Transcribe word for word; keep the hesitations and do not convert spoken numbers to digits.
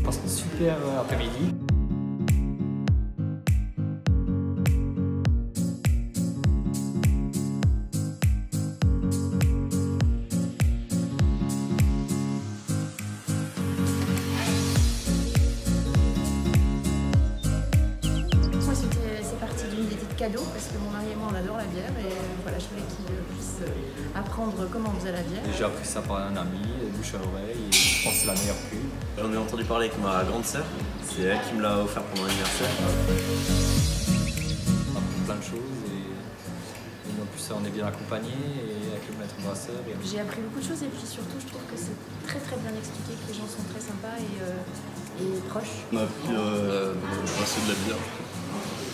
passe une super après-midi. Cadeau parce que mon mari et moi on adore la bière et voilà, je voulais qu'il puisse apprendre comment on faisait la bière. J'ai appris ça par un ami, bouche à l'oreille, et je pense que c'est la meilleure pub. J'en ai entendu parler avec ma grande sœur, c'est elle qui me l'a offert pour mon anniversaire. On apprend plein de choses et, et en plus on est bien accompagné et avec le maître brasseur. Et... J'ai appris beaucoup de choses et puis surtout je trouve que c'est très très bien expliqué, que les gens sont très sympas et, euh, et proches. On a appris euh, à brasser de la bière.